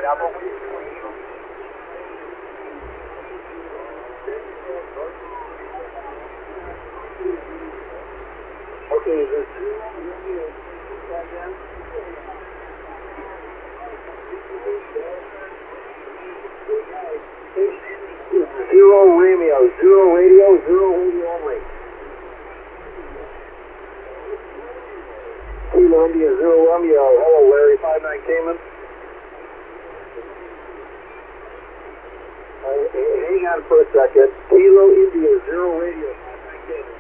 Okay, is this Zero radio, zero radio only. Kilo India, Zero Romeo. Hello, Larry, 59 Cayman. Hang on for a second. Kilo India, Zero Radio, 59 Cayman.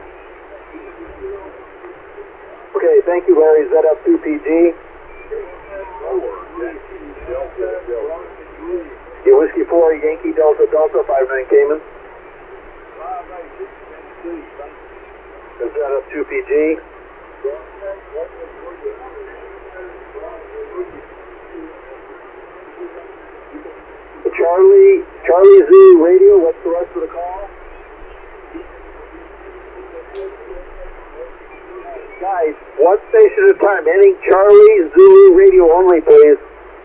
Okay, thank you, Larry. ZF2PG. Yeah, Whiskey 4, Yankee Delta Delta, 59 Cayman. ZF2PG. Charlie Zoo Radio, what's the rest of the call? Guys, one station at a time. Ending Charlie Zulu Radio only, please.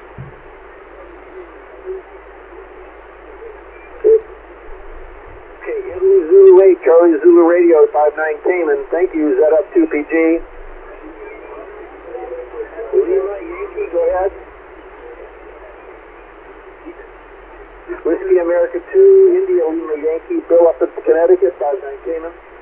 Okay, Italy Zulu 8, Charlie Zulu Radio, 59 Cayman. Thank you, ZF2PG. Lima Yankee, go ahead. Whiskey America 2, India Lima Yankee, Bill up at Connecticut, 59 Cayman.